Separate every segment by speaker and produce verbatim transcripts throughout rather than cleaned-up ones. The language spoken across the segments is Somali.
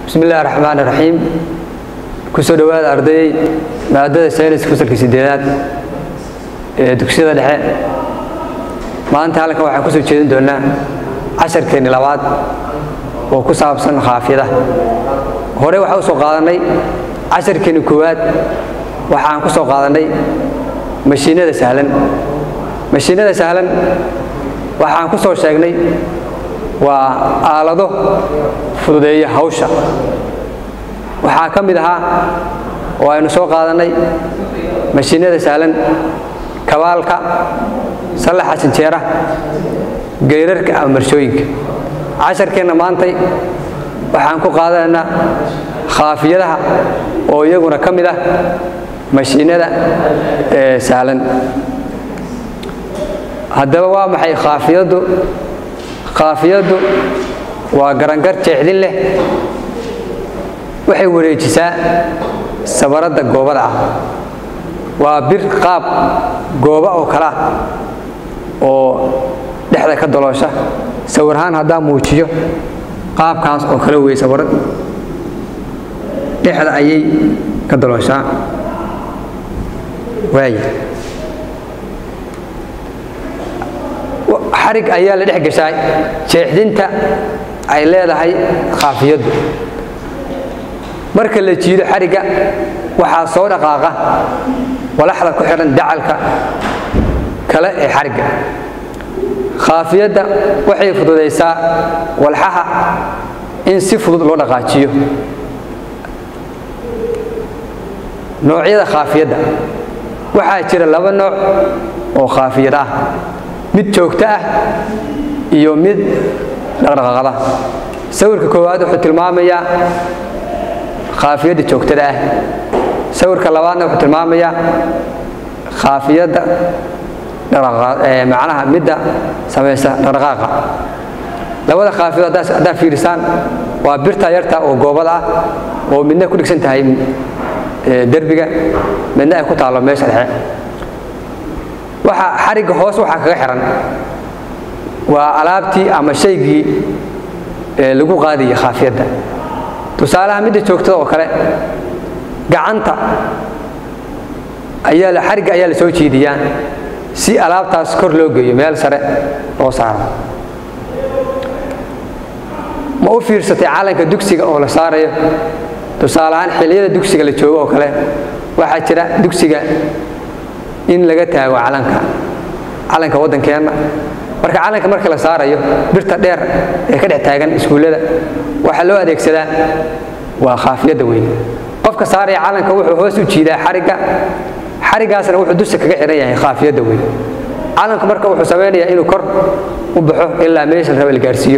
Speaker 1: بسم الله الرحمن الرحيم كسر دواد أرضي مادة سينس كسر كسيدات دكتور ده ما أنت هلك واحد كسر كذي دونا عشر كين لواد وكسر بسن خافية هوري واحد سوق قادني عشر كين كواد واحد كسر قادني مشينا ده سهلا مشينا ده سهلا واحد كسر شاقني وآلده فضية هوشة وحاكم بدها وأنا سوق قادني مشينا ده سهلا كوالك صلح عشان تيره غيرك أو مرشوينك عشر كنا مانتي وحنكو قادنا خافية لها ويجونا كم ده مشينا ده سهلا هذا هو محي خافية دو خافية دو وقرنقر تعدين له وحي وريجساء سبرد الجوبرة وبير قاب جوبا أو كلا أو لحظة كدلاشة سورهان هذا موجيه قاب كاس أو كلوي سورد لحظة أي كدلاشة وعي حرق أيال اللي حق شيء شيء أي لا هاي خافية مركل اللي تجيد حرقة وحاصور قاقة ولحظة كحرن دعلك كلا حرقة خافية وحي فضليسا والحها إن سفض لو نقاشيه نوعية خافية وحاجر لبا نوع أو خافية مid joogta ah iyo mid dhaqdhaqaaqada sawirka koowaad wuxuu tilmaamayaa khaafiyada joogtada ah sawirka labaadna wuxuu tilmaamayaa khaafiyada dhaqdhaqaaq ee macnaha midda sameeysa dhaqdhaqaaqa labada khaafiyada hada fiirsan waa birta yarta oo goobada ah oo midna ku dhigsan tahay darbiga midna ay ku taalo meesha dhexe waxa xariga hoos waxa kaga xiran waa alaabtii ama shaygii ee lagu qaadiyo khaafiyada tusaalaha mid joogtada oo kale gacanta ayaa la xariga ayaa la soo jeediyaan si alaabtaas kor loo geeyo meel sare oo saaro ma u fiirsatay calanka dugsiga oo la saarayo tusaalahan xilliyada dugsiga la joogo oo kale waxa jira dugsiga in laga taago calanka calanka wadankeena marka calanka marka la saarayo birta dheer ee ka dhex taagan iskuulada waxa loo adeegsadaa waa khaafiyada weyn qofka saaraya calanka wuxuu hoos u jiidaa xariga xarigaasna wuxuu dusha kaga xiran yahay khaafiyada weyn calanka marka wuxuu sameeyaa inuu kor u baxo ilaa meesha la rabo la gaarsiiyo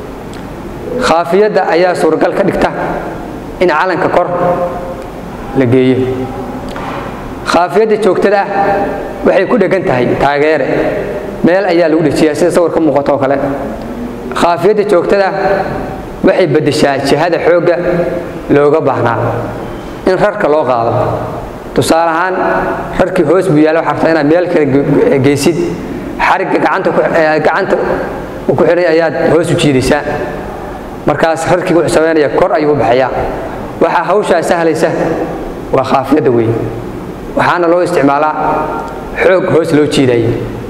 Speaker 1: khaafiyada ayaa suuragal ka dhigta in calanka kor la geeyo khaafiyada joogtada ah waxay ku dhagan tahay taageere meel ayaa lagu dhajiyaa sida sawirka muuqato kale khaafiyada joogtada ah waxay bedeshaa jihada xooga looga baahnaa in rarka loo qaado tusaale ahaan rarkii hoos buu yaalo waxa rabtaa inaad meel kale geysid xariga gacanta gacanta ku xiray ayaad hoos u jiidaysaa markaas rarkii wuxuu sameeyaa kor ayuu baxayaa waxa hawsha sahlaysa waa khaafiyada weyn waxaana loo isticmaalaa xoog hoos loo jiiday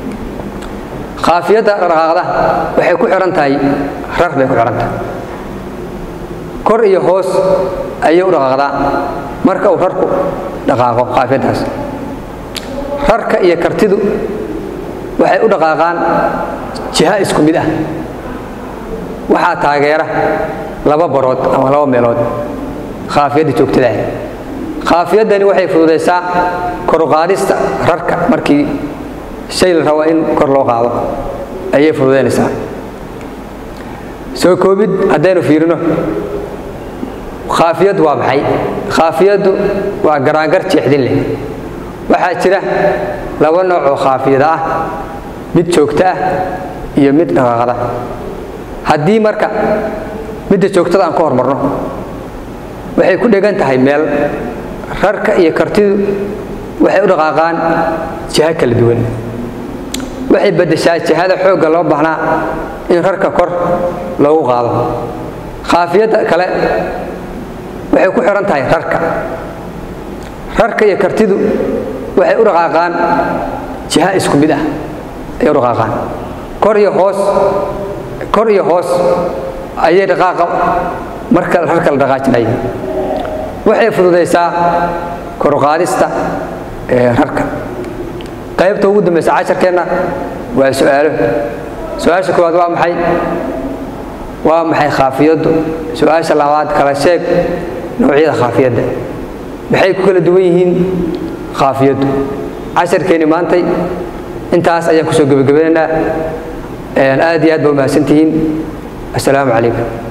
Speaker 1: khaafiyada dhaqaaqda waxay ku xiran tahay rar bay ku xiran tahay kor iyo hoos ayay u dhaqaaqdaa marka uu rarku dhaqaaqo khaafiyadaas rarka iyo kartidu waxay u dhaqaaqaan jiha isku mid ah waxa taageera laba barood ama laba meelood khaafiyada joogtada ah khaafiyadani waxay fududeysaa kor u qaadista rarka markii shay la rabo in kor loo qaado ayay fududeynaysaa soo koobid haddaynu fiirino khaafiyadu waa maxay khaafiyadu waa garaangar jeexdin leh waxaa jira laba nooc oo khaafiyada ah mid joogto ah iyo mid dhaqaaqda haddii marka midda joogtada aan ka hormarno waxay ku dhagan tahay meel rarka iyo kartidu waxay u dhaqaaqaan jiha kala duwan waxay bedeshaa jihada xoogga loo baahnaa in rarka kor loogu qaado خافية كلا waxay ku xiran tahay rarka rarka iyo kartidu waxay u dhaqaaqaan jiha isku mid ah ay u dhaqaaqaan kor iyo hoos kor iyo hoos ayay dhaqaaqa marka rarka la dhaqaajinayo waxay fududeysaa kor u qaadista ee rarka qaybta ugu dambaysa casharkeena waa su'aalo su'aasha koowaad waa maxay waa maxay khaafiyadu su'aasha labaad kala sheeg noocyada khaafiyada maxay ku kala duwan yihiin khaafiyadu casharkeeni maantay intaas ayaan ku soo gabagabeynaa aad iyo aad baa mahadsantihiin assalaamu calaykum